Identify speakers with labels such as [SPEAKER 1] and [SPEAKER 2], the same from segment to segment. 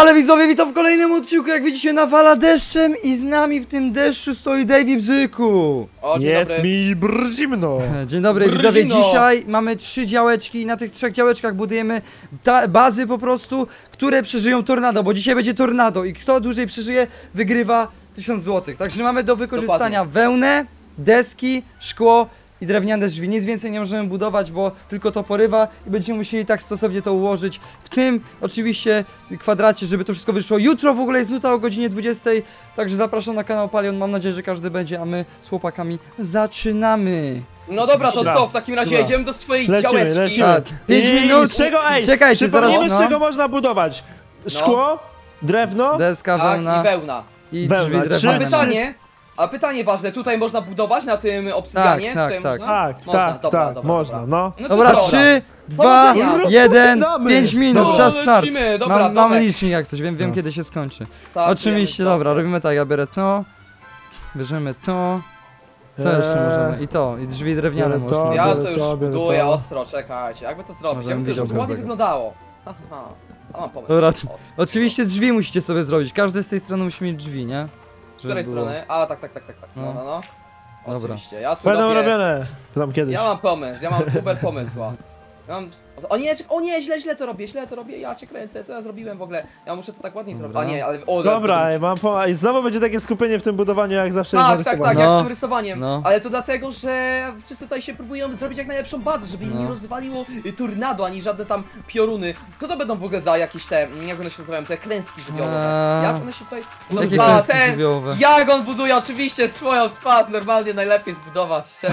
[SPEAKER 1] Ale widzowie, witam w kolejnym odcinku. Jak widzicie, nawala deszczem i z nami w tym deszczu stoi Davey Bzyku.
[SPEAKER 2] O, dzień
[SPEAKER 3] Jest
[SPEAKER 2] dobry.
[SPEAKER 3] mi zimno.
[SPEAKER 1] Dzień dobry, widzowie. Dzisiaj mamy 3 działeczki i na tych 3 działeczkach budujemy bazy po prostu, które przeżyją tornado, bo dzisiaj będzie tornado i kto dłużej przeżyje, wygrywa 1000 zł. Także mamy do wykorzystania wełnę, deski, szkło i drewniane drzwi. Nic więcej nie możemy budować, bo tylko to porywa i będziemy musieli tak stosownie to ułożyć w tym oczywiście kwadracie, żeby to wszystko wyszło. Jutro w ogóle jest nuta o godzinie 20, także zapraszam na kanał Palion. Mam nadzieję, że każdy będzie, a my z chłopakami zaczynamy.
[SPEAKER 2] No dobra, to
[SPEAKER 3] Dobra.
[SPEAKER 2] co? W takim razie
[SPEAKER 3] Dobra.
[SPEAKER 2] jedziemy do swojej
[SPEAKER 3] Lecimy,
[SPEAKER 2] działeczki.
[SPEAKER 3] lecimy.
[SPEAKER 1] Tak, 5
[SPEAKER 3] I
[SPEAKER 1] minut.
[SPEAKER 3] z czego,
[SPEAKER 1] Czekajcie, zaraz.
[SPEAKER 3] przypomnijmy,
[SPEAKER 1] No.
[SPEAKER 3] z czego można budować. Szkło, drewno,
[SPEAKER 1] Deska,
[SPEAKER 2] Tak,
[SPEAKER 1] wełna
[SPEAKER 2] i wełna.
[SPEAKER 1] i
[SPEAKER 3] wełna.
[SPEAKER 1] drzwi
[SPEAKER 3] Trzy-
[SPEAKER 2] A
[SPEAKER 1] drewniane.
[SPEAKER 2] pytanie ważne, tutaj można budować na tym obsydianie?
[SPEAKER 1] Tak,
[SPEAKER 2] Tutaj
[SPEAKER 1] tak,
[SPEAKER 2] można?
[SPEAKER 3] tak,
[SPEAKER 2] Można,
[SPEAKER 3] tak,
[SPEAKER 2] dobra,
[SPEAKER 3] tak,
[SPEAKER 2] dobra,
[SPEAKER 3] można,
[SPEAKER 2] dobra.
[SPEAKER 3] no.
[SPEAKER 2] No to
[SPEAKER 1] Dobra, 3, 2,
[SPEAKER 2] Powodzenia.
[SPEAKER 1] 1,
[SPEAKER 3] Rozpoczynamy.
[SPEAKER 1] 5 minut,
[SPEAKER 2] No,
[SPEAKER 1] czas start.
[SPEAKER 2] lecimy, dobra,
[SPEAKER 1] Mamy
[SPEAKER 2] Tomek.
[SPEAKER 1] licznik jak coś, wiem
[SPEAKER 3] No.
[SPEAKER 1] kiedy się skończy.
[SPEAKER 2] Startujemy,
[SPEAKER 1] Oczywiście, dobra, robimy tak, ja biorę to, bierzemy to, co jeszcze możemy? I to, i drzwi drewniane
[SPEAKER 3] Biorę to.
[SPEAKER 1] można.
[SPEAKER 2] Ja
[SPEAKER 3] Biorę
[SPEAKER 2] to już
[SPEAKER 3] to, biorę
[SPEAKER 2] buduję
[SPEAKER 3] to.
[SPEAKER 2] ostro, czekajcie. Jakby to zrobić?
[SPEAKER 1] Możemy
[SPEAKER 2] Jakby to już
[SPEAKER 1] widzieć
[SPEAKER 2] ładnie
[SPEAKER 1] każdego.
[SPEAKER 2] wyglądało. Aha, a mam pomysł.
[SPEAKER 1] Dobra,
[SPEAKER 2] O,
[SPEAKER 1] oczywiście drzwi musicie sobie zrobić, każdy z tej strony musi mieć drzwi, nie?
[SPEAKER 2] z której
[SPEAKER 1] Żeby było.
[SPEAKER 2] strony? A, tak.
[SPEAKER 1] No.
[SPEAKER 2] No.
[SPEAKER 1] Dobra.
[SPEAKER 2] Oczywiście, ja tu
[SPEAKER 3] Będą
[SPEAKER 2] robię...
[SPEAKER 3] robione. Tam kiedyś.
[SPEAKER 2] Ja mam pomysł, ja mam super pomysł. Ja mam... O nie, źle to robię, ja cię kręcę, co ja zrobiłem w ogóle? Ja muszę to tak ładniej zrobić. A
[SPEAKER 1] Dobra.
[SPEAKER 2] nie, ale... O,
[SPEAKER 3] Dobra, i znowu będzie takie skupienie w tym budowaniu, jak zawsze
[SPEAKER 2] Tak,
[SPEAKER 3] jest
[SPEAKER 2] tak,
[SPEAKER 3] narysowane.
[SPEAKER 2] jak
[SPEAKER 1] No.
[SPEAKER 2] z tym rysowaniem.
[SPEAKER 1] No.
[SPEAKER 2] Ale to dlatego, że wszyscy tutaj się próbują zrobić jak najlepszą bazę, żeby im
[SPEAKER 1] No.
[SPEAKER 2] nie rozwaliło tornado, ani żadne tam pioruny. Co to będą w ogóle za jakieś te, jak one się nazywają, te klęski żywiołowe? Jak one się tutaj... No,
[SPEAKER 1] Jakie
[SPEAKER 2] a,
[SPEAKER 1] klęski
[SPEAKER 2] ten,
[SPEAKER 1] żywiołowe?
[SPEAKER 2] Jak on buduje oczywiście swoją twarz, normalnie najlepiej zbudować, szczerze.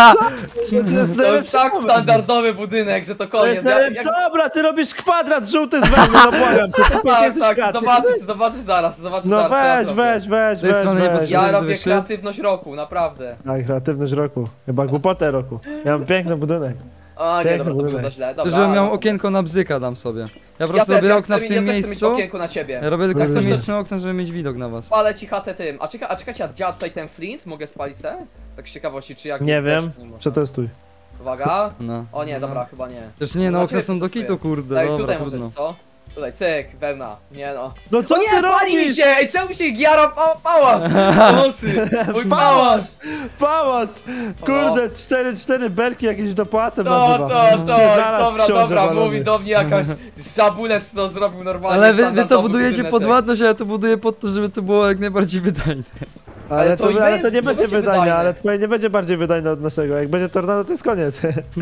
[SPEAKER 3] To jest
[SPEAKER 2] To
[SPEAKER 3] najlepszy
[SPEAKER 2] tak
[SPEAKER 3] pomysł.
[SPEAKER 2] standardowy budynek, że to
[SPEAKER 3] To
[SPEAKER 2] koniec.
[SPEAKER 3] jest najlepszy. Dobra, ty robisz kwadrat żółty z węgla, no błagam cię, ty
[SPEAKER 2] Tak,
[SPEAKER 3] jesteś
[SPEAKER 2] tak,
[SPEAKER 3] kreatywny.
[SPEAKER 2] zobaczysz zaraz,
[SPEAKER 3] No
[SPEAKER 2] co ja
[SPEAKER 3] weź,
[SPEAKER 2] zrobię.
[SPEAKER 3] weź,
[SPEAKER 1] Z tej strony nie potrzebuję.
[SPEAKER 2] Ja
[SPEAKER 1] Żeby
[SPEAKER 2] robię
[SPEAKER 1] wyszedł.
[SPEAKER 2] kreatywność roku, naprawdę.
[SPEAKER 3] Tak, kreatywność roku. Chyba głupotę roku. Ja mam piękny budynek.
[SPEAKER 2] A nie,
[SPEAKER 3] Piękny
[SPEAKER 2] dobra, to
[SPEAKER 3] budynek.
[SPEAKER 2] wygląda źle, dobra.
[SPEAKER 1] Żebym miał
[SPEAKER 2] no.
[SPEAKER 1] okienko na bzyka dam sobie. Ja po
[SPEAKER 2] Ja
[SPEAKER 1] prostu
[SPEAKER 2] też,
[SPEAKER 1] robię
[SPEAKER 2] ja
[SPEAKER 1] okna w
[SPEAKER 2] chcę,
[SPEAKER 1] tym
[SPEAKER 2] ja też chcę mieć
[SPEAKER 1] miejscu.
[SPEAKER 2] okienko na ciebie.
[SPEAKER 1] Ja robię tylko w tym
[SPEAKER 3] Dobrze.
[SPEAKER 1] miejscu okna, żeby mieć widok na was.
[SPEAKER 2] Palę ci chatę tym. A czekajcie, a działa tutaj ten flint? Mogę spalić se? Tak z ciekawości, czy jak
[SPEAKER 3] Nie
[SPEAKER 2] jest
[SPEAKER 3] wiem,
[SPEAKER 2] deszcz, nie można.
[SPEAKER 3] przetestuj.
[SPEAKER 2] Uwaga.
[SPEAKER 1] No.
[SPEAKER 2] O nie, dobra, chyba nie.
[SPEAKER 1] Też nie, no
[SPEAKER 2] Znaczy,
[SPEAKER 1] okna są do kitu, kurde,
[SPEAKER 2] Tak,
[SPEAKER 1] dobra,
[SPEAKER 2] tutaj może,
[SPEAKER 1] trudno.
[SPEAKER 2] co? Tutaj, cyk, wełna. Nie no.
[SPEAKER 3] No co
[SPEAKER 2] O nie,
[SPEAKER 3] ty
[SPEAKER 2] pali mi
[SPEAKER 3] robisz?
[SPEAKER 2] się! Ej, czemu się giara pałac? Pomocy! Mój pałac!
[SPEAKER 3] Pałac! Kurde, 4 belki jakieś dopłacę
[SPEAKER 2] To,
[SPEAKER 3] nazywa. Się znalazł
[SPEAKER 2] dobra,
[SPEAKER 3] książę
[SPEAKER 2] dobra,
[SPEAKER 3] walony.
[SPEAKER 2] mówi do mnie jakaś żabulec, co zrobił normalnie.
[SPEAKER 1] Ale wy to
[SPEAKER 2] standardowy
[SPEAKER 1] budujecie pod
[SPEAKER 2] budyneczek.
[SPEAKER 1] ładność, a ja to buduję pod to, żeby to było jak najbardziej wydajne.
[SPEAKER 3] Ale to nie
[SPEAKER 2] nie
[SPEAKER 3] będzie
[SPEAKER 2] będzie
[SPEAKER 3] wydajne,
[SPEAKER 2] wydajne.
[SPEAKER 3] ale twoje nie będzie bardziej wydajne od naszego. Jak będzie tornado, to jest koniec.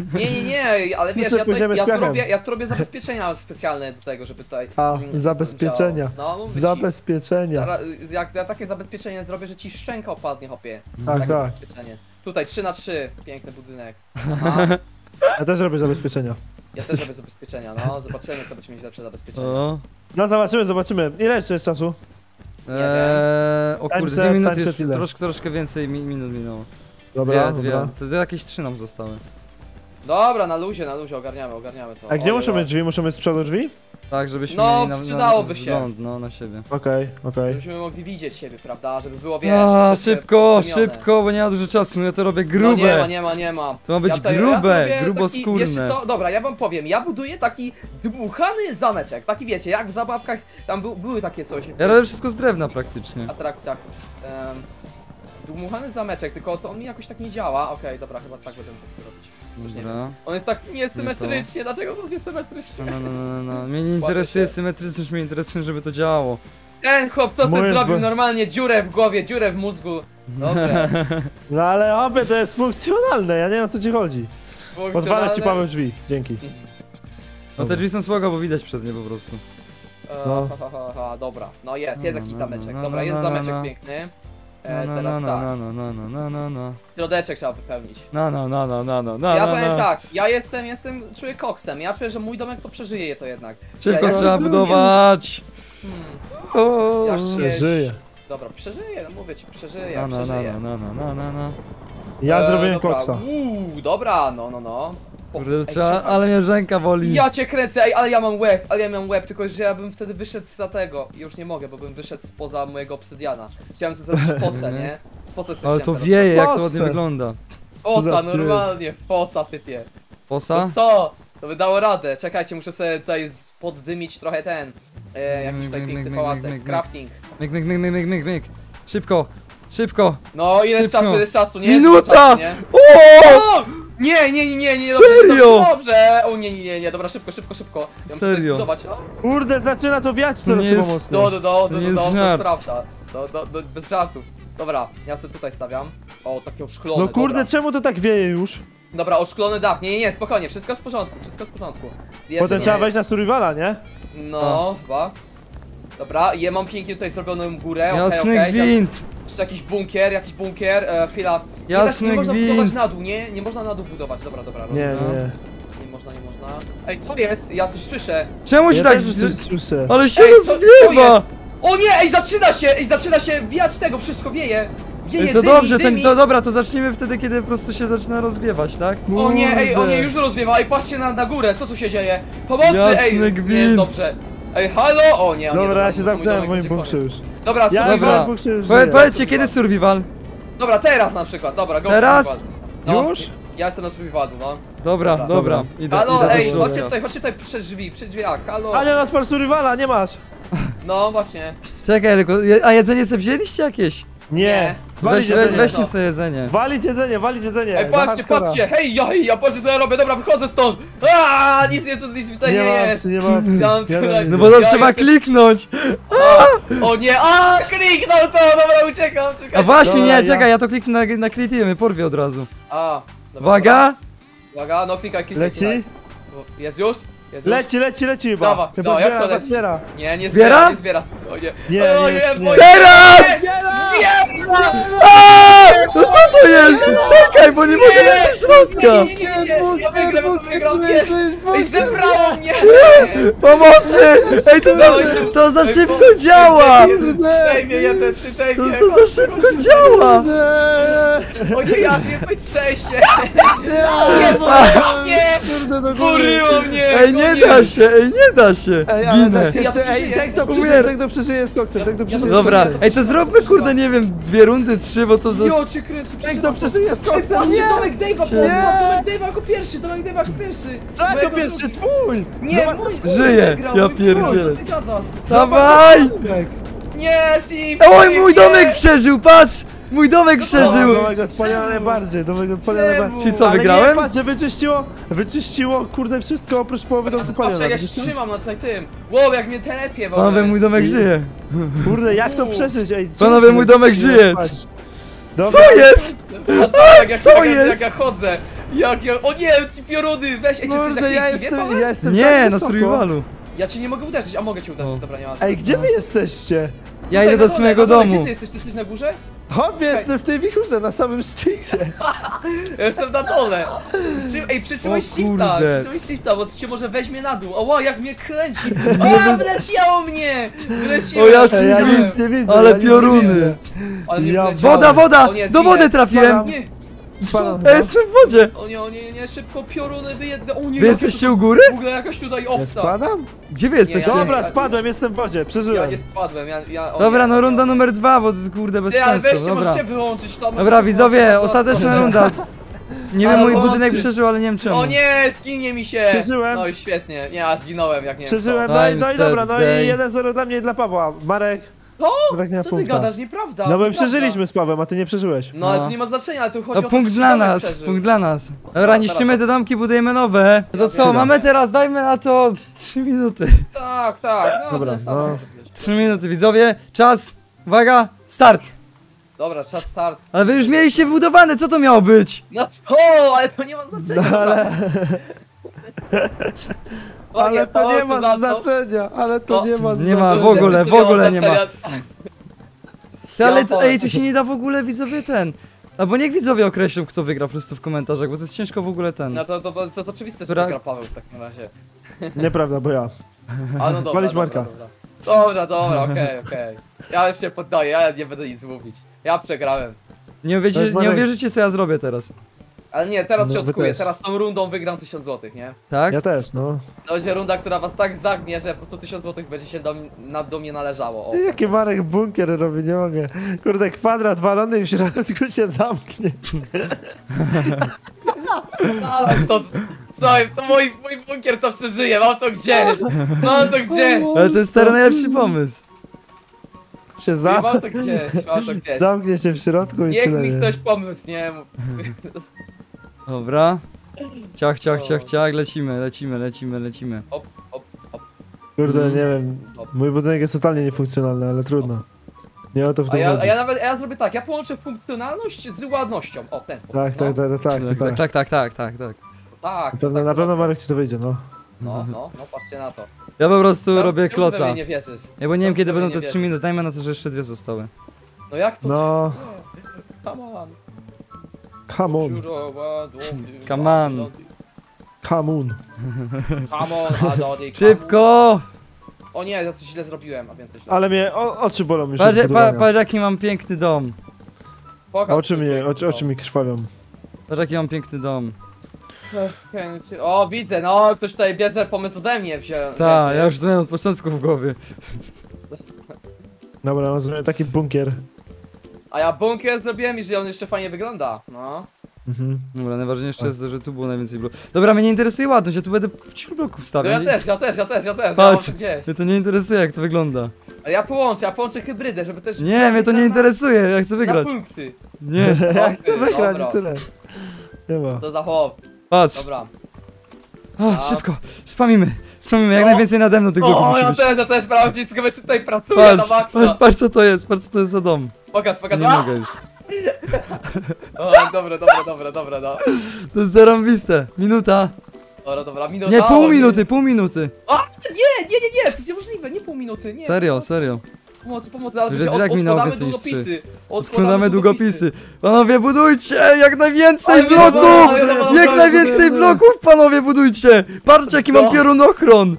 [SPEAKER 2] Nie, ale wiesz,
[SPEAKER 3] Wszyscy pójdziemy
[SPEAKER 2] ja
[SPEAKER 3] śpiechem.
[SPEAKER 2] tu robię zabezpieczenia specjalne do tego, żeby tutaj...
[SPEAKER 3] A,
[SPEAKER 2] mm,
[SPEAKER 3] zabezpieczenia.
[SPEAKER 2] działało. No, mówię ci,
[SPEAKER 3] Zabezpieczenia.
[SPEAKER 2] jak ja takie zabezpieczenie zrobię, że ci szczęka opadnie, hopie.
[SPEAKER 3] Tak,
[SPEAKER 2] Takie
[SPEAKER 3] tak.
[SPEAKER 2] zabezpieczenie. Tutaj 3×3, piękny budynek. Aha,
[SPEAKER 3] Ja też robię zabezpieczenia.
[SPEAKER 2] ja też robię zabezpieczenia, no, zobaczymy, kto będzie mieć lepsze zabezpieczenie.
[SPEAKER 1] O.
[SPEAKER 3] No zobaczymy. Ile jeszcze jest czasu?
[SPEAKER 1] O
[SPEAKER 3] Time
[SPEAKER 1] kurde,
[SPEAKER 3] set,
[SPEAKER 1] 2 minuty
[SPEAKER 3] time
[SPEAKER 1] już,
[SPEAKER 3] set ile?
[SPEAKER 1] troszkę więcej minut minęło.
[SPEAKER 3] Dobra,
[SPEAKER 1] Dwie.
[SPEAKER 3] dobra.
[SPEAKER 1] To jakieś 3 nam zostały.
[SPEAKER 2] Dobra, na luzie, ogarniamy to.
[SPEAKER 3] A gdzie
[SPEAKER 2] Oj,
[SPEAKER 3] muszą
[SPEAKER 2] oj.
[SPEAKER 3] mieć drzwi? Muszą mieć z przodu drzwi?
[SPEAKER 1] Tak, żebyśmy
[SPEAKER 2] No,
[SPEAKER 1] mieli na
[SPEAKER 2] przydałoby się.
[SPEAKER 1] wzgląd, no, na siebie.
[SPEAKER 3] Okej.
[SPEAKER 2] Żebyśmy mogli widzieć siebie, prawda, żeby było, wiesz...
[SPEAKER 1] A,
[SPEAKER 2] troszkę
[SPEAKER 1] szybko,
[SPEAKER 2] wypełnione.
[SPEAKER 1] szybko, bo nie ma dużo czasu, no ja to robię
[SPEAKER 2] No
[SPEAKER 1] grube.
[SPEAKER 2] nie ma.
[SPEAKER 1] To ma być
[SPEAKER 2] tutaj-
[SPEAKER 1] grube,
[SPEAKER 2] robię
[SPEAKER 1] gruboskórne.
[SPEAKER 2] Taki, wiesz co, dobra, ja wam powiem, ja buduję taki dmuchany zameczek, taki wiecie, jak w zabawkach, tam były takie coś
[SPEAKER 1] Ja robię wszystko z drewna praktycznie.
[SPEAKER 2] w atrakcjach. Dmuchany zameczek, tylko to on mi jakoś tak nie działa. Okej, dobra, chyba tak będę robić. Już nie wiem.
[SPEAKER 1] Dobra.
[SPEAKER 2] On jest tak niesymetrycznie, dlaczego to jest niesymetrycznie?
[SPEAKER 1] No. Mnie nie interesuje symetryczność, mnie interesuje, żeby to działało.
[SPEAKER 2] Ten chłop co sobie
[SPEAKER 3] Mój
[SPEAKER 2] zrobił
[SPEAKER 3] zbo-
[SPEAKER 2] normalnie dziurę w głowie, dziurę w mózgu. Dobra,
[SPEAKER 3] No ale obie to jest funkcjonalne, ja nie wiem o co ci chodzi. Odwalę ci
[SPEAKER 2] funkcjonalne.
[SPEAKER 3] Paweł drzwi, dzięki.
[SPEAKER 1] No te drzwi są spoko, bo widać przez nie po prostu.
[SPEAKER 3] No.
[SPEAKER 2] Dobra, no jest jakiś zameczek.
[SPEAKER 1] no,
[SPEAKER 2] Dobra,
[SPEAKER 1] no,
[SPEAKER 2] jest
[SPEAKER 1] no,
[SPEAKER 2] zameczek
[SPEAKER 1] no.
[SPEAKER 2] piękny.
[SPEAKER 1] No,
[SPEAKER 2] Teraz tak,
[SPEAKER 1] no.
[SPEAKER 2] środeczek trzeba wypełnić.
[SPEAKER 1] No.
[SPEAKER 2] Ja powiem tak, ja czuję koksem, ja czuję, że mój domek to przeżyje to jednak.
[SPEAKER 1] Szybko
[SPEAKER 2] Ja-
[SPEAKER 1] trzeba budować. O,
[SPEAKER 2] Ja się-
[SPEAKER 3] Żyję.
[SPEAKER 2] Dobra, przeżyję, no mówię ci, przeżyję,
[SPEAKER 1] No.
[SPEAKER 2] przeżyję.
[SPEAKER 3] Ja zrobiłem
[SPEAKER 2] dobra,
[SPEAKER 3] koksa.
[SPEAKER 2] Dobra, no.
[SPEAKER 1] Kurde,
[SPEAKER 2] Ej,
[SPEAKER 1] trzeba,
[SPEAKER 2] czekaj.
[SPEAKER 1] ale mnie ręka boli.
[SPEAKER 2] Ja cię kręcę, ej, ale ja mam łeb, tylko że ja bym wtedy wyszedł za tego. Już nie mogę, bo bym wyszedł spoza mojego obsydiana. Chciałem sobie zrobić fosę, nie? Fosę sobie
[SPEAKER 1] Ale
[SPEAKER 2] chciałem
[SPEAKER 1] to
[SPEAKER 2] teraz
[SPEAKER 1] wieje, jak to
[SPEAKER 3] Fosę.
[SPEAKER 1] ładnie wygląda.
[SPEAKER 2] Fosa,
[SPEAKER 3] za
[SPEAKER 2] normalnie, fosa, typie.
[SPEAKER 1] Posa?
[SPEAKER 2] No co? To by dało radę. Czekajcie, muszę sobie tutaj poddymić trochę ten. Jakiś tutaj
[SPEAKER 1] myk,
[SPEAKER 2] piękny
[SPEAKER 1] myk,
[SPEAKER 2] pałacek,
[SPEAKER 1] myk, myk.
[SPEAKER 2] crafting.
[SPEAKER 1] Myk, myk, myk, myk, myk, myk, myk. Szybko, szybko.
[SPEAKER 2] No, ile
[SPEAKER 1] Szybko.
[SPEAKER 2] jest czasu, nie?
[SPEAKER 1] Minuta!
[SPEAKER 2] Czasu, nie?
[SPEAKER 1] O!
[SPEAKER 2] O! Nie,
[SPEAKER 1] Serio?
[SPEAKER 2] Dobrze! O nie, dobra, szybko. Ja muszę
[SPEAKER 1] Serio?
[SPEAKER 2] tutaj zbudować.
[SPEAKER 3] Kurde, zaczyna to wiać coraz
[SPEAKER 1] nie
[SPEAKER 3] chyba
[SPEAKER 1] jest-
[SPEAKER 3] mocno.
[SPEAKER 2] To
[SPEAKER 1] nie jest
[SPEAKER 2] jest
[SPEAKER 1] żart.
[SPEAKER 2] prawda. Bez żartów. Dobra, ja sobie tutaj stawiam. O, takie oszklone,
[SPEAKER 3] No kurde,
[SPEAKER 2] dobra.
[SPEAKER 3] czemu to tak wieje już?
[SPEAKER 2] Dobra, oszklony dach. Nie, spokojnie, wszystko jest w porządku, Jeszcze
[SPEAKER 3] Potem
[SPEAKER 2] nie.
[SPEAKER 3] trzeba wejść na survivala, nie?
[SPEAKER 2] No, chyba. Dobra, ja mam pięknie tutaj zrobioną górę,
[SPEAKER 1] Jasny
[SPEAKER 2] okej.
[SPEAKER 1] gwint.
[SPEAKER 2] Jeszcze jakiś bunkier, chwila.
[SPEAKER 1] Jasny
[SPEAKER 2] nie można
[SPEAKER 1] gwint.
[SPEAKER 2] budować na dół, nie można na dół budować, dobra,
[SPEAKER 3] Nie,
[SPEAKER 2] rozumiem.
[SPEAKER 3] nie.
[SPEAKER 2] Nie można. Ej, co jest? Ja coś słyszę.
[SPEAKER 1] Czemu się
[SPEAKER 3] Ja
[SPEAKER 1] tak...
[SPEAKER 3] też już coś słyszę.
[SPEAKER 1] Ale się
[SPEAKER 2] Ej, co
[SPEAKER 1] rozwiewa!
[SPEAKER 2] jest? O nie, ej, zaczyna się wijać tego, wszystko wieje. Wieje,
[SPEAKER 1] To
[SPEAKER 2] dymi,
[SPEAKER 1] dobrze,
[SPEAKER 2] dymi.
[SPEAKER 1] to dobra, to zacznijmy wtedy, kiedy po prostu się zaczyna rozwiewać, tak?
[SPEAKER 2] O nie,
[SPEAKER 3] Kurde.
[SPEAKER 2] już rozwiewa, ej, patrzcie na górę, co tu się dzieje? Pomocy,
[SPEAKER 1] Jasny
[SPEAKER 2] ej, nie
[SPEAKER 1] gwint.
[SPEAKER 2] jest dobrze. Ej, halo? O nie,
[SPEAKER 3] Dobra, ja się
[SPEAKER 2] mój
[SPEAKER 3] zamknąłem w
[SPEAKER 2] domek
[SPEAKER 3] moim
[SPEAKER 2] będzie
[SPEAKER 3] bunkrze
[SPEAKER 2] koniec.
[SPEAKER 3] już.
[SPEAKER 2] Dobra,
[SPEAKER 3] Ja
[SPEAKER 2] survival.
[SPEAKER 1] Dobra.
[SPEAKER 3] w bunkrze już żyję.
[SPEAKER 1] Powiedzcie, kiedy survival?
[SPEAKER 2] Dobra, teraz na przykład, dobra, go
[SPEAKER 1] Teraz?
[SPEAKER 2] survival. No,
[SPEAKER 3] Już?
[SPEAKER 2] Ja jestem na survivalu, no.
[SPEAKER 1] Dobra,
[SPEAKER 2] Dobra.
[SPEAKER 1] dobra. Idę
[SPEAKER 2] Halo,
[SPEAKER 1] do
[SPEAKER 2] ej,
[SPEAKER 1] środka.
[SPEAKER 2] chodźcie tutaj przy drzwiach, halo.
[SPEAKER 3] A nie, masz pan survivala, nie masz.
[SPEAKER 2] No, właśnie.
[SPEAKER 1] Czekaj, tylko... A jedzenie sobie wzięliście jakieś?
[SPEAKER 2] Nie.
[SPEAKER 3] Walić
[SPEAKER 1] Weźcie
[SPEAKER 3] jedzenie.
[SPEAKER 2] No.
[SPEAKER 1] sobie jedzenie.
[SPEAKER 3] Walić jedzenie, walić jedzenie.
[SPEAKER 2] Ej,
[SPEAKER 3] Na
[SPEAKER 2] patrzcie,
[SPEAKER 3] hardcora.
[SPEAKER 2] patrzcie, hej, ja patrzcie co ja robię, dobra, wychodzę stąd. Aaa, nic mi tutaj nie
[SPEAKER 3] Nie ma
[SPEAKER 2] jest.
[SPEAKER 3] opcji, nie ma opcji.
[SPEAKER 2] Ja mam
[SPEAKER 3] Ja
[SPEAKER 2] tutaj-
[SPEAKER 1] No bo to
[SPEAKER 2] Ja
[SPEAKER 1] trzeba
[SPEAKER 2] jestem-
[SPEAKER 1] kliknąć!
[SPEAKER 2] O nie, kliknął to, dobra, uciekam.
[SPEAKER 1] A właśnie,
[SPEAKER 3] Dobra,
[SPEAKER 1] nie,
[SPEAKER 3] ja-
[SPEAKER 1] czekaj, ja to kliknę na klitimy, porwie od razu.
[SPEAKER 2] Dobra,
[SPEAKER 1] Uwaga!
[SPEAKER 2] Uwaga, no klikaj.
[SPEAKER 3] Leci?
[SPEAKER 2] Jest już?
[SPEAKER 3] Leci chyba.
[SPEAKER 2] Dawa,
[SPEAKER 3] Chyba
[SPEAKER 2] no, jak
[SPEAKER 3] zbiera,
[SPEAKER 2] to
[SPEAKER 3] chyba
[SPEAKER 2] leci?
[SPEAKER 3] zbiera.
[SPEAKER 2] Nie
[SPEAKER 1] Zbiera?
[SPEAKER 2] nie zbiera, spokojnie.
[SPEAKER 3] Nie,
[SPEAKER 2] O,
[SPEAKER 3] nie, nie.
[SPEAKER 2] boję
[SPEAKER 1] Teraz!
[SPEAKER 2] się. Zbiera!
[SPEAKER 1] Aaaa! No co to jest? Czekaj, bo nie mogę wejść do środka!
[SPEAKER 2] Nie, ja wygram pierwszy. Ej, zebrało mnie!
[SPEAKER 1] Pomocy! Ej, to za szybko działa!
[SPEAKER 2] Daj mnie jeden, ty daj mnie.
[SPEAKER 1] To za szybko działa!
[SPEAKER 2] O nie, ja mnie to trzęsie. Nie,
[SPEAKER 3] Kurde, do góry.
[SPEAKER 2] poryło mnie.
[SPEAKER 1] Ej, nie da się, nie da się!
[SPEAKER 3] Ej, ale
[SPEAKER 1] Ginę.
[SPEAKER 3] tak jeszcze, ej, ten kto przeżyje,
[SPEAKER 1] Umieram.
[SPEAKER 3] ten kto przeżyje z koksem, ten kto przeżyje
[SPEAKER 1] Dobra, ej, to zróbmy kurde, nie wiem, 2 rundy, 3, bo to za...
[SPEAKER 2] Jo, cię kręcę.
[SPEAKER 3] Ten kto przeżyje z
[SPEAKER 2] Ej,
[SPEAKER 3] koksem,
[SPEAKER 2] patrzcie,
[SPEAKER 3] nie!
[SPEAKER 2] domek Dave'a,
[SPEAKER 1] Nie.
[SPEAKER 2] domek Dave'a jako pierwszy,
[SPEAKER 3] Co jako
[SPEAKER 2] Mojego
[SPEAKER 3] pierwszy,
[SPEAKER 2] drugi.
[SPEAKER 3] twój!
[SPEAKER 2] Nie,
[SPEAKER 3] Zobacz,
[SPEAKER 2] mój
[SPEAKER 3] to
[SPEAKER 1] Żyje,
[SPEAKER 2] wygrał,
[SPEAKER 1] ja
[SPEAKER 2] mój
[SPEAKER 1] pierdzielę.
[SPEAKER 2] Co ty gadasz?
[SPEAKER 1] Dawaj!
[SPEAKER 3] skórek.
[SPEAKER 2] Nie, Sim!
[SPEAKER 1] Oj, mój domek przeżył, patrz! Mój domek przeżył!
[SPEAKER 3] Domek odpalenia najbardziej, domek odpalenia
[SPEAKER 2] Czemu?
[SPEAKER 3] najbardziej.
[SPEAKER 1] Ci co,
[SPEAKER 3] Ale
[SPEAKER 1] wygrałem?
[SPEAKER 3] Nie, patrz, że wyczyściło, kurde, wszystko oprócz połowy domku
[SPEAKER 2] Patrz,
[SPEAKER 3] palenia.
[SPEAKER 2] jak ja się
[SPEAKER 3] widzisz to?
[SPEAKER 2] trzymam na tutaj tym. Wow, jak mnie telepie w ogóle.
[SPEAKER 1] Panowie, mój domek żyje.
[SPEAKER 3] Kurde, jak to przeżyć, ej? co
[SPEAKER 1] Panowie,
[SPEAKER 3] ty
[SPEAKER 1] mój domek
[SPEAKER 3] robisz?
[SPEAKER 1] żyje.
[SPEAKER 3] Patrz.
[SPEAKER 1] Co
[SPEAKER 3] Dobra.
[SPEAKER 1] jest? Co jest?
[SPEAKER 2] Jak ja chodzę. O nie, ci pioruny, weź, ej, ty jesteś
[SPEAKER 3] Kurde,
[SPEAKER 2] na
[SPEAKER 3] ja
[SPEAKER 2] klitwie,
[SPEAKER 3] jestem,
[SPEAKER 2] Paweł?
[SPEAKER 3] ja jestem
[SPEAKER 1] Nie,
[SPEAKER 3] tak
[SPEAKER 1] na
[SPEAKER 3] wysoko.
[SPEAKER 1] survivalu.
[SPEAKER 2] Ja cię nie mogę uderzyć, a mogę cię uderzyć,
[SPEAKER 1] O.
[SPEAKER 2] dobra, nie ma.
[SPEAKER 3] Ej, gdzie wy jesteście?
[SPEAKER 1] Ja idę do swojego domu.
[SPEAKER 2] Gdzie ty jesteś? Ty jesteś na górze?
[SPEAKER 3] Hop, jestem w tej wichurze, na samym szczycie.
[SPEAKER 2] Ja jestem na dole. Ej, przytrzymaj
[SPEAKER 1] O
[SPEAKER 2] shifta,
[SPEAKER 1] kurde.
[SPEAKER 2] przytrzymaj shifta, bo to cię może weźmie na dół. Oła, jak mnie kręci. O, wleciało mnie! Wleciło.
[SPEAKER 1] O, jasny
[SPEAKER 3] Ej, ja
[SPEAKER 1] gwint.
[SPEAKER 3] nic nie widzę,
[SPEAKER 1] Ale
[SPEAKER 3] ja nic nie
[SPEAKER 1] pioruny.
[SPEAKER 3] widzę.
[SPEAKER 2] Ale mnie
[SPEAKER 3] Ja-
[SPEAKER 2] wleciało.
[SPEAKER 1] Woda!
[SPEAKER 2] O nie,
[SPEAKER 1] Do
[SPEAKER 2] zginę.
[SPEAKER 1] wody trafiłem!
[SPEAKER 3] Spadam.
[SPEAKER 2] Nie.
[SPEAKER 3] Spadam.
[SPEAKER 1] Ja jestem w wodzie!
[SPEAKER 2] O nie, szybko pioruny wyjedne. O nie,
[SPEAKER 1] Wy
[SPEAKER 2] jakie
[SPEAKER 1] jesteście
[SPEAKER 2] to-
[SPEAKER 1] u góry?
[SPEAKER 2] W ogóle jakaś tutaj
[SPEAKER 3] Ja
[SPEAKER 2] owca.
[SPEAKER 3] spadam?
[SPEAKER 1] Gdzie wy
[SPEAKER 2] Nie,
[SPEAKER 1] jesteście?
[SPEAKER 2] ja-
[SPEAKER 3] Dobra, spadłem, jestem w wodzie,
[SPEAKER 2] Ja
[SPEAKER 3] przeżyłem.
[SPEAKER 2] nie spadłem, o
[SPEAKER 1] Dobra,
[SPEAKER 2] nie.
[SPEAKER 1] no runda numer 2, bo to kurde bez
[SPEAKER 2] Ty, ale
[SPEAKER 1] sensu,
[SPEAKER 2] weźcie,
[SPEAKER 1] dobra.
[SPEAKER 2] możecie wyłączyć to.
[SPEAKER 1] Dobra, widzowie, ostateczna runda. Nie wiem,
[SPEAKER 2] Ale
[SPEAKER 1] mój
[SPEAKER 2] pomocy.
[SPEAKER 1] budynek przeżył, ale nie wiem czemu.
[SPEAKER 2] O nie, zginie mi się!
[SPEAKER 3] Przeżyłem.
[SPEAKER 2] No i świetnie. Nie, a zginąłem jak nie
[SPEAKER 3] Przeżyłem,
[SPEAKER 2] wiem
[SPEAKER 3] no i
[SPEAKER 1] Time
[SPEAKER 3] dobra, no
[SPEAKER 1] set day.
[SPEAKER 3] i 1-0 dla mnie i dla Pawła. Marek,
[SPEAKER 2] co.
[SPEAKER 3] Marek nie ma
[SPEAKER 2] Co ty
[SPEAKER 3] punkta.
[SPEAKER 2] gadasz? Nieprawda.
[SPEAKER 3] No bo
[SPEAKER 2] nieprawda.
[SPEAKER 3] przeżyliśmy z Pawłem, a ty nie przeżyłeś.
[SPEAKER 2] No ale
[SPEAKER 1] No.
[SPEAKER 2] to nie ma znaczenia, ale tu chodzi
[SPEAKER 1] No
[SPEAKER 2] o to,
[SPEAKER 1] punkt
[SPEAKER 2] czy
[SPEAKER 1] dla
[SPEAKER 2] domek
[SPEAKER 1] nas,
[SPEAKER 2] przeżył.
[SPEAKER 1] punkt dla nas. Dobra, niszczymy te domki, budujemy nowe. To co,
[SPEAKER 3] Chwila.
[SPEAKER 1] mamy teraz, dajmy na to 3 minuty.
[SPEAKER 2] Tak, no
[SPEAKER 3] Dobra,
[SPEAKER 2] to jest samo.
[SPEAKER 3] no.
[SPEAKER 1] 3 minuty, widzowie, czas, uwaga, start.
[SPEAKER 2] Dobra, czas start.
[SPEAKER 1] Ale wy już mieliście wybudowane, co to miało być?
[SPEAKER 2] No co, ale to nie ma znaczenia.
[SPEAKER 3] No ale,
[SPEAKER 2] O
[SPEAKER 3] ale to nie
[SPEAKER 2] co
[SPEAKER 3] ma
[SPEAKER 2] za co?
[SPEAKER 3] znaczenia, ale to
[SPEAKER 2] No.
[SPEAKER 3] nie ma
[SPEAKER 1] Nie
[SPEAKER 3] znaczenia.
[SPEAKER 1] ma w ogóle,
[SPEAKER 2] Wszyscy nie ma
[SPEAKER 1] nie ma.
[SPEAKER 2] znaczenia.
[SPEAKER 1] Ty, ale
[SPEAKER 2] Ja
[SPEAKER 1] to,
[SPEAKER 2] powiem.
[SPEAKER 1] ej, tu się nie da w ogóle widzowie ten. Albo niech widzowie określą, kto wygra po prostu w komentarzach, bo to jest ciężko w ogóle ten.
[SPEAKER 2] No to jest oczywiste, że
[SPEAKER 1] Dobra.
[SPEAKER 2] wygra Paweł w takim razie.
[SPEAKER 3] Nieprawda, bo ja.
[SPEAKER 2] A no dobra,
[SPEAKER 3] Walić
[SPEAKER 2] dobra,
[SPEAKER 3] Marka.
[SPEAKER 2] dobra, okej. Ja już się poddaję, ja nie będę nic mówić. Ja przegrałem.
[SPEAKER 1] Nie uwierzycie, co ja zrobię teraz.
[SPEAKER 2] Ale nie, teraz
[SPEAKER 3] No,
[SPEAKER 2] się
[SPEAKER 3] wy
[SPEAKER 2] odkuję,
[SPEAKER 3] też.
[SPEAKER 2] teraz tą rundą wygram 1000 zł, nie?
[SPEAKER 1] Tak?
[SPEAKER 3] Ja też, no.
[SPEAKER 2] To będzie runda, która was tak zagnie, że po prostu 1000 zł będzie się do mnie należało. O.
[SPEAKER 3] Jaki Marek bunkier robi, nie mogę. Kurde, kwadrat walony i w środku się zamknie.
[SPEAKER 2] Ale Słuchaj, to mój bunkier to przeżyje, mam to gdzieś. Mam to gdzieś.
[SPEAKER 1] Ale to jest stary najlepszy pomysł.
[SPEAKER 3] Się
[SPEAKER 2] Mam to gdzieś, mam to gdzieś.
[SPEAKER 3] zamknie się w środku i
[SPEAKER 2] Niech
[SPEAKER 3] tyle.
[SPEAKER 2] mi
[SPEAKER 3] nie?
[SPEAKER 2] ktoś pomysł, nie?
[SPEAKER 1] Dobra. Ciach, ciach, ciach, ciach, lecimy.
[SPEAKER 2] Hop, hop, hop.
[SPEAKER 3] Kurde, nie wiem.
[SPEAKER 2] Hop.
[SPEAKER 3] Mój budynek jest totalnie niefunkcjonalny, ale trudno. Nie o to w
[SPEAKER 2] A
[SPEAKER 3] tym
[SPEAKER 2] ja,
[SPEAKER 3] chodzi.
[SPEAKER 2] a ja nawet, ja zrobię tak, ja połączę funkcjonalność z ładnością. O, w ten sposób.
[SPEAKER 3] Tak, tak, tak, tak, tak, tak.
[SPEAKER 1] Tak.
[SPEAKER 2] Tak,
[SPEAKER 3] Na pewno Marek ci to wyjdzie, no.
[SPEAKER 2] No, patrzcie na to.
[SPEAKER 1] Ja po prostu
[SPEAKER 2] No,
[SPEAKER 1] robię
[SPEAKER 2] czemu we
[SPEAKER 1] kloca.
[SPEAKER 2] mnie nie wierzysz?
[SPEAKER 1] Ja bo nie wiem
[SPEAKER 2] Czemu
[SPEAKER 1] kiedy
[SPEAKER 2] we mnie
[SPEAKER 1] będą te
[SPEAKER 2] nie
[SPEAKER 1] 3
[SPEAKER 2] wierzysz?
[SPEAKER 1] minuty, dajmy na to, że jeszcze 2 zostały.
[SPEAKER 2] No jak to?
[SPEAKER 3] No,
[SPEAKER 2] Come on.
[SPEAKER 3] come on,
[SPEAKER 1] Come on.
[SPEAKER 3] come on.
[SPEAKER 2] Come on, Adody.
[SPEAKER 1] Szybko!
[SPEAKER 2] O nie, ja coś źle zrobiłem, a więcej źle.
[SPEAKER 3] Ale mnie oczy bolą już
[SPEAKER 1] Patrz,
[SPEAKER 3] od budowania.
[SPEAKER 1] patrz jaki mam piękny dom.
[SPEAKER 2] Pokaż
[SPEAKER 3] Oczy
[SPEAKER 2] swój
[SPEAKER 3] mnie,
[SPEAKER 2] piękny
[SPEAKER 3] oczy
[SPEAKER 2] dom.
[SPEAKER 3] mi krwawią.
[SPEAKER 1] Patrz jaki mam piękny dom.
[SPEAKER 2] O, widzę, no, ktoś tutaj bierze pomysł ode mnie.
[SPEAKER 1] Tak, ja już to miałem od początku w głowie.
[SPEAKER 3] Dobra, mam zrobić taki bunkier.
[SPEAKER 2] A ja bunkier zrobiłem i że on jeszcze fajnie wygląda, no.
[SPEAKER 3] Mhm.
[SPEAKER 1] Dobra, najważniejsze jest, że tu było najwięcej bloków. Dobra, mnie nie interesuje ładność, ja tu będę w cichu bloków
[SPEAKER 2] No
[SPEAKER 1] stawiał.
[SPEAKER 2] ja
[SPEAKER 1] nie-
[SPEAKER 2] też, ja mam
[SPEAKER 1] Patrz,
[SPEAKER 2] to gdzieś.
[SPEAKER 1] mnie to nie interesuje jak to wygląda.
[SPEAKER 2] A ja połączę hybrydę, żeby też...
[SPEAKER 1] Nie, mnie to nie interesuje, ja chcę
[SPEAKER 2] Na
[SPEAKER 1] wygrać.
[SPEAKER 2] punkty.
[SPEAKER 1] Nie,
[SPEAKER 3] Ja chcę wygrać
[SPEAKER 2] Dobra.
[SPEAKER 3] i tyle. Nie ma.
[SPEAKER 2] To za chłop,
[SPEAKER 1] patrz.
[SPEAKER 2] dobra.
[SPEAKER 1] O, szybko, spamimy jak
[SPEAKER 2] O.
[SPEAKER 1] najwięcej nade mną tych bloków
[SPEAKER 2] O,
[SPEAKER 1] musi być.
[SPEAKER 2] ja też, prawda, cisko jeszcze tutaj pracuję na maksa.
[SPEAKER 1] Patrz co to jest za dom.
[SPEAKER 2] Pokaż,
[SPEAKER 1] Nie
[SPEAKER 2] A!
[SPEAKER 1] mogę już.
[SPEAKER 2] O, dobra, no.
[SPEAKER 1] To jest zarąbiste. Minuta.
[SPEAKER 2] Dobra, minuta.
[SPEAKER 1] Nie, pół
[SPEAKER 2] o,
[SPEAKER 1] minuty.
[SPEAKER 2] A, nie, to jest niemożliwe, nie pół minuty, nie.
[SPEAKER 1] Serio.
[SPEAKER 2] Pomocy, ale
[SPEAKER 1] Już jest
[SPEAKER 2] wiecie,
[SPEAKER 1] jak minęło
[SPEAKER 2] odkładamy
[SPEAKER 1] więcej niż
[SPEAKER 2] długopisy.
[SPEAKER 1] Odkładamy długopisy. Panowie, budujcie! Jak najwięcej
[SPEAKER 2] Ale wiadomo,
[SPEAKER 1] bloków!
[SPEAKER 2] ale wiadomo,
[SPEAKER 1] Jak
[SPEAKER 2] ale
[SPEAKER 1] najwięcej
[SPEAKER 3] wiadomo.
[SPEAKER 1] bloków, panowie, budujcie! Patrzcie, jaki mam
[SPEAKER 2] No.
[SPEAKER 1] piorunochron!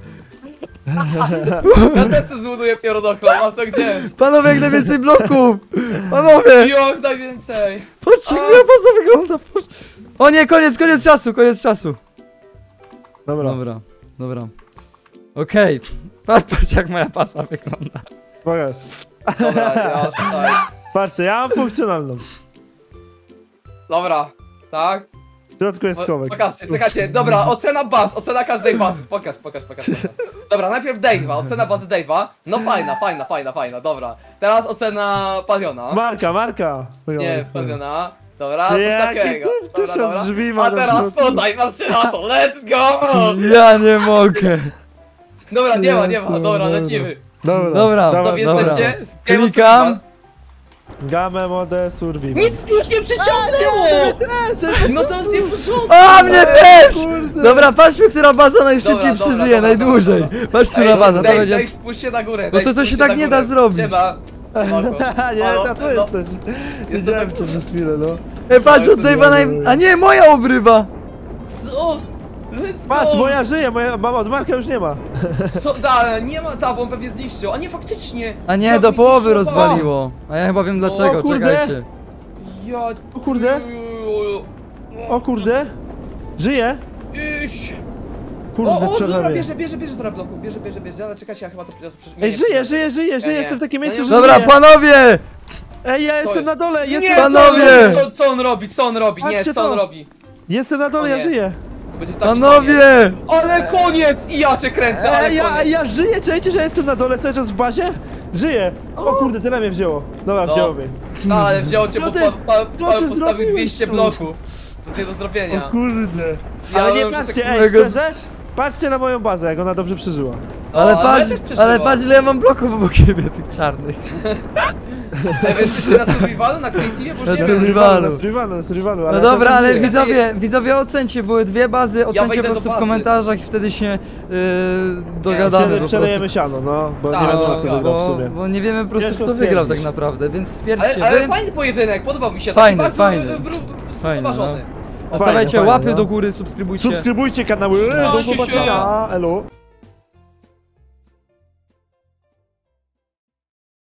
[SPEAKER 2] Ja też zbuduję piorunochron, mam to gdzie?
[SPEAKER 1] Panowie, jak najwięcej bloków! Panowie!
[SPEAKER 2] Jak najwięcej.
[SPEAKER 1] Patrzcie, jak
[SPEAKER 2] A.
[SPEAKER 1] moja baza wygląda! Patrz. O nie, koniec czasu!
[SPEAKER 3] Dobra,
[SPEAKER 1] Dobra. Okej. Patrz, jak moja baza wygląda.
[SPEAKER 3] pokaż.
[SPEAKER 2] Dobra, ja już tutaj.
[SPEAKER 3] Patrzcie, ja mam funkcjonalną.
[SPEAKER 2] Dobra, tak?
[SPEAKER 3] W środku jest schowek.
[SPEAKER 2] Pokażcie, czekajcie, dobra, ocena każdej bazy. Pokaż. Dobra, najpierw Dave'a, ocena bazy Dave'a. No fajna, dobra. Teraz ocena Paliona.
[SPEAKER 3] Marka.
[SPEAKER 2] Nie, Paliona. Dobra, coś
[SPEAKER 3] Jaki
[SPEAKER 2] takiego.
[SPEAKER 3] tu się
[SPEAKER 2] Dobra.
[SPEAKER 3] drzwi ma
[SPEAKER 2] A
[SPEAKER 3] do
[SPEAKER 2] teraz
[SPEAKER 3] środka.
[SPEAKER 2] tutaj, patrzcie na to, let's go!
[SPEAKER 1] Ja nie mogę.
[SPEAKER 2] Dobra, nie ma, dobra,
[SPEAKER 3] Dobra.
[SPEAKER 2] lecimy.
[SPEAKER 1] Dobra.
[SPEAKER 2] Gotowi
[SPEAKER 1] Dobra.
[SPEAKER 2] jesteście? Z Game of
[SPEAKER 1] Klikam.
[SPEAKER 2] Survival.
[SPEAKER 3] Game mode survival.
[SPEAKER 2] Nic już nie przyciągnęło! No to jest nie w porządku!
[SPEAKER 1] A, mnie też!
[SPEAKER 3] Kurde.
[SPEAKER 1] Dobra, patrzmy, która baza najszybciej
[SPEAKER 2] Dobra,
[SPEAKER 1] przeżyje,
[SPEAKER 2] dobra,
[SPEAKER 1] najdłużej.
[SPEAKER 2] dobra.
[SPEAKER 1] Patrz, która baza, to
[SPEAKER 2] Dave,
[SPEAKER 1] będzie...
[SPEAKER 2] Dave, spuść się na górę.
[SPEAKER 1] No
[SPEAKER 2] Dave,
[SPEAKER 1] to
[SPEAKER 2] spuść
[SPEAKER 1] się tak
[SPEAKER 2] na
[SPEAKER 1] nie
[SPEAKER 2] górę.
[SPEAKER 1] da zrobić.
[SPEAKER 2] Siema.
[SPEAKER 3] Nie,
[SPEAKER 2] Halo,
[SPEAKER 3] ja tu
[SPEAKER 2] no.
[SPEAKER 3] jesteś.
[SPEAKER 2] Jest
[SPEAKER 3] Widziałem
[SPEAKER 2] to
[SPEAKER 3] cię przez chwilę, no.
[SPEAKER 1] Ej, patrz,
[SPEAKER 2] Tak,
[SPEAKER 1] od Dave'a naj... A nie, moja obrywa!
[SPEAKER 2] Co? Let's
[SPEAKER 3] Patrz,
[SPEAKER 2] go!
[SPEAKER 3] bo ja żyję, moja mama od Marka już nie ma.
[SPEAKER 2] Co? Nie ma, bo on pewnie zniszczył. A nie, faktycznie.
[SPEAKER 1] A nie,
[SPEAKER 2] Jak
[SPEAKER 1] do
[SPEAKER 2] mi
[SPEAKER 1] połowy
[SPEAKER 2] zniszczył?
[SPEAKER 1] rozwaliło. A ja chyba wiem dlaczego,
[SPEAKER 3] O, kurde.
[SPEAKER 1] czekajcie.
[SPEAKER 2] Ja...
[SPEAKER 3] O kurde. O kurde. Żyje.
[SPEAKER 2] Iść.
[SPEAKER 3] Kurde,
[SPEAKER 2] Dobra,
[SPEAKER 3] przerwie.
[SPEAKER 2] bierze trochę bloków, bierze, ale czekajcie, ja chyba to...
[SPEAKER 3] Ej, żyję,
[SPEAKER 2] nie.
[SPEAKER 3] jestem w takim
[SPEAKER 2] No
[SPEAKER 3] miejscu,
[SPEAKER 2] nie
[SPEAKER 3] że
[SPEAKER 1] Dobra,
[SPEAKER 3] żyję.
[SPEAKER 1] panowie!
[SPEAKER 3] Ej, ja jestem
[SPEAKER 2] jest?
[SPEAKER 3] na dole,
[SPEAKER 2] Nie,
[SPEAKER 3] jestem,
[SPEAKER 1] Panowie!
[SPEAKER 2] Co on robi, Nie,
[SPEAKER 3] Patrzcie
[SPEAKER 2] co on
[SPEAKER 3] to.
[SPEAKER 2] robi?
[SPEAKER 3] jestem na
[SPEAKER 2] O
[SPEAKER 3] dole, ja
[SPEAKER 2] nie.
[SPEAKER 3] żyję.
[SPEAKER 2] Będzie taki
[SPEAKER 1] Panowie!
[SPEAKER 2] koniec. Ale koniec! I ja cię kręcę, ale
[SPEAKER 3] Ej,
[SPEAKER 2] koniec.
[SPEAKER 3] ja żyję, czujecie, że jestem na dole cały czas w bazie? Żyję. O kurde, tyle mnie wzięło. Dobra,
[SPEAKER 2] No.
[SPEAKER 3] wzięło mnie.
[SPEAKER 2] Ale wziął cię,
[SPEAKER 3] Co
[SPEAKER 2] bo
[SPEAKER 3] ty- co ty
[SPEAKER 2] postawił
[SPEAKER 3] zrobiłeś
[SPEAKER 2] 200
[SPEAKER 3] tu?
[SPEAKER 2] bloków. To jest nie do
[SPEAKER 3] O
[SPEAKER 2] zrobienia.
[SPEAKER 3] kurde.
[SPEAKER 2] Ja
[SPEAKER 3] Ale nie
[SPEAKER 2] bym
[SPEAKER 3] patrzcie,
[SPEAKER 2] tak-
[SPEAKER 3] ej, szczerze? Patrzcie na moją bazę, jak ona dobrze przeżyła.
[SPEAKER 1] Ale
[SPEAKER 2] No,
[SPEAKER 1] patrz,
[SPEAKER 2] też przeżyła.
[SPEAKER 1] ale patrz ile ja mam bloków obok siebie, tych czarnych.
[SPEAKER 2] Ej, wy jesteście na survivalu, na creative? Bo już
[SPEAKER 1] Na
[SPEAKER 2] nie wiem.
[SPEAKER 1] survivalu.
[SPEAKER 3] Na survivalu,
[SPEAKER 1] No
[SPEAKER 3] ale
[SPEAKER 1] dobra,
[SPEAKER 3] cały czas
[SPEAKER 1] ale
[SPEAKER 3] żyję.
[SPEAKER 1] widzowie ocencie, były 2 bazy, ocencie
[SPEAKER 2] wejdę
[SPEAKER 1] po prostu
[SPEAKER 2] do
[SPEAKER 1] w
[SPEAKER 2] bazy.
[SPEAKER 1] komentarzach i wtedy się dogadamy
[SPEAKER 3] Wtedy
[SPEAKER 1] po
[SPEAKER 3] przelejemy
[SPEAKER 1] prostu.
[SPEAKER 3] siano, no, bo
[SPEAKER 2] Tak,
[SPEAKER 3] nie wiadomo
[SPEAKER 2] tak,
[SPEAKER 3] kto
[SPEAKER 2] tak.
[SPEAKER 3] wygrał w
[SPEAKER 1] Bo,
[SPEAKER 3] sumie.
[SPEAKER 1] bo nie wiemy po prostu
[SPEAKER 3] Ciężko
[SPEAKER 1] kto wygrał tak
[SPEAKER 3] stwierdzić.
[SPEAKER 1] naprawdę, więc stwierdźcie
[SPEAKER 2] Ale
[SPEAKER 1] wy.
[SPEAKER 2] fajny pojedynek, podobał mi się.
[SPEAKER 1] Fajny,
[SPEAKER 2] Taki bardzo
[SPEAKER 1] fajny.
[SPEAKER 2] Fajny,
[SPEAKER 1] Zostawiajcie
[SPEAKER 3] fajnie,
[SPEAKER 1] łapy
[SPEAKER 3] no.
[SPEAKER 1] do góry, subskrybujcie.
[SPEAKER 3] Subskrybujcie kanały, do
[SPEAKER 2] Trzymajcie się.
[SPEAKER 3] zobaczenia, elo.